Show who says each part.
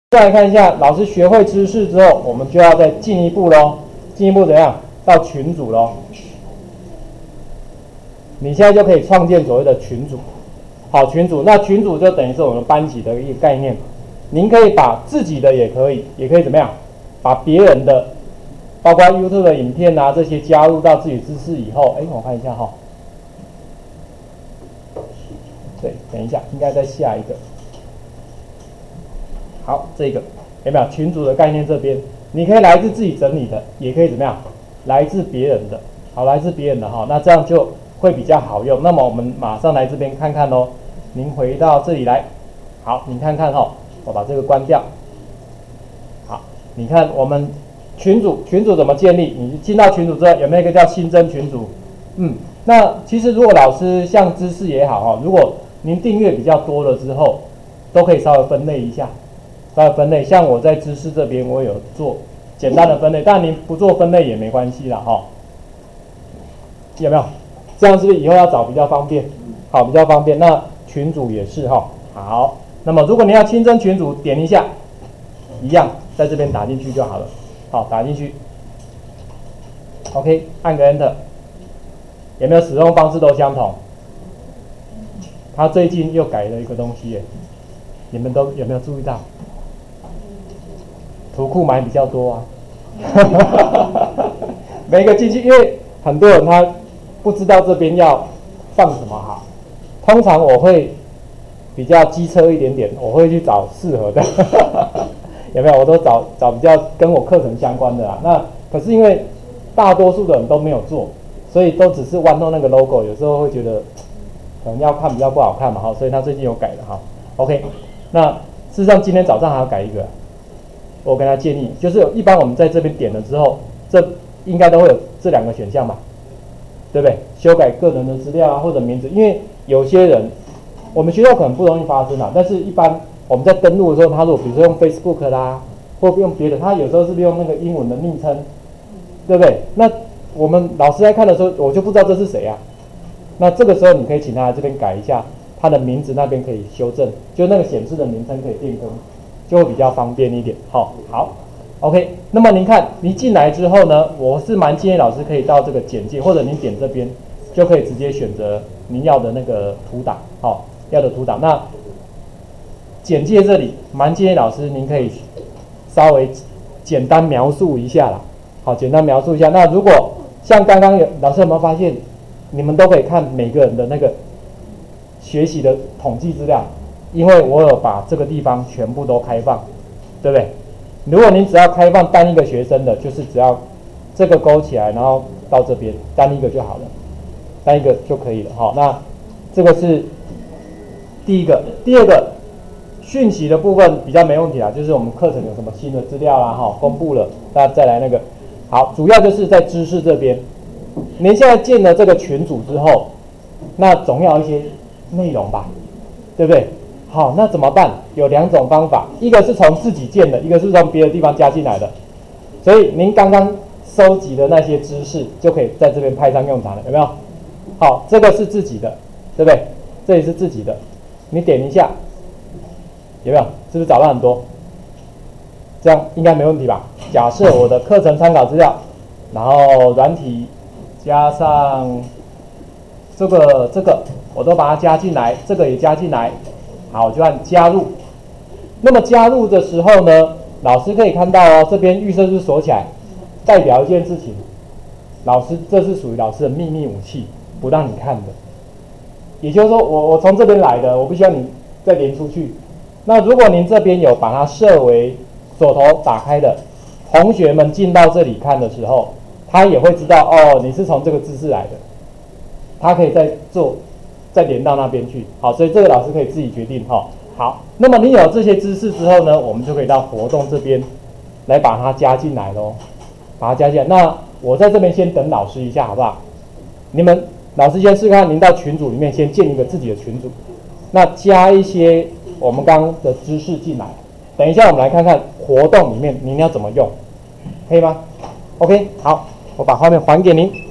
Speaker 1: 再来看一下，老师学会知识之后，我们就要再进一步咯。进一步怎样？到群组咯。你现在就可以创建所谓的群组。好，群组，那群组就等于是我们班级的一个概念。您可以把自己的也可以怎么样？把别人的，包括 YouTube 的影片啊这些加入到自己知识以后，我看一下哈。对，等一下，应该再下一个。好，这个有没有群组的概念？这边你可以来自自己整理的，也可以怎么样？来自别人的，好，来自别人的哈，那这样就会比较好用。那么我们马上来这边看看咯。您回到这里来，好，您看看哈，我把这个关掉。好，你看我们群组怎么建立？你进到群组之后，有没有一个叫新增群组？那其实如果老师像知识也好哈，如果您订阅比较多了之后，都可以稍微分类一下。像我在知识这边，我有做简单的分类，但您不做分类也没关系啦哈。有没有？这样是不是以后要找比较方便？好，比较方便。那群组也是哈。好，那么如果你要新增群组，点一下，一样在这边打进去就好了。好，打进去。OK， 按个 Enter。有没有使用方式都相同？他最近又改了一个东西耶，你们都有没有注意到？图库买比较多啊，每个进去，因为很多人他不知道这边要放什么好，通常我会比较机车一点点，我会去找适合的，有没有？我都找比较跟我课程相关的啦。那可是因为大多数的人都没有做，所以都只是玩弄那个 logo， 有时候会觉得可能要看比较不好看嘛，所以他最近有改了哈。OK， 那事实上今天早上还要改一个。我跟他建议，就是一般我们在这边点了之后，这应该都会有这两个选项吧，对不对？修改个人的资料啊，或者名字，因为有些人我们学校可能不容易发生啊，但是一般我们在登录的时候，他如果比如说用 Facebook 啦，或用别的，他有时候是不是用那个英文的昵称，对不对？那我们老师在看的时候，我就不知道这是谁啊。那这个时候你可以请他来这边改一下，他的名字那边可以修正，就那个显示的名称可以变更。就会比较方便一点。好 ，OK。那么您看，您进来之后呢，我是蛮建议老师可以到这个简介，或者您点这边就可以直接选择您要的那个图档，要的图档。那简介这里蛮建议老师您可以稍微简单描述一下啦。好，简单描述一下。那如果像刚刚老师有没有发现，你们都可以看每个人的那个学习的统计资料？因为我有把这个地方全部都开放，对不对？如果你只要开放单一个学生的，就是只要这个勾起来，然后到这边单一个就好了，单一个就可以了。好，那这个是第一个。第二个讯息的部分比较没问题啦，就是我们课程有什么新的资料啦，公布了，大家再来那个。好，主要就是在知识这边，您现在建了这个群组之后，那总要一些内容吧，对不对？好，那怎么办？有两种方法，一个是从自己建的，一个是从别的地方加进来的。所以您刚刚收集的那些知识就可以在这边派上用场了，有没有？好，这个是自己的，对不对？这里是自己的，你点一下，有没有？是不是找到很多？这样应该没问题吧？假设我的课程参考资料，然后软体加上这个，我都把它加进来，这个也加进来。好，我就按加入。那么加入的时候呢，老师可以看到哦，这边预设是锁起来，代表一件事情，老师这是属于老师的秘密武器，不让你看的。也就是说，我从这边来的，我不需要你再连出去。那如果您这边有把它设为锁头打开的，同学们进到这里看的时候，他也会知道哦，你是从这个知识来的，他可以再连到那边去。好，所以这个老师可以自己决定哈。好，那么你有这些知识之后呢，我们就可以到活动这边来把它加进来咯，把它加进来。那我在这边先等老师一下，好不好？你们老师先试看，您到群组里面先建一个自己的群组，那加一些我们刚刚的知识进来。等一下我们来看看活动里面您要怎么用，可以吗 ？OK， 好，我把画面还给您。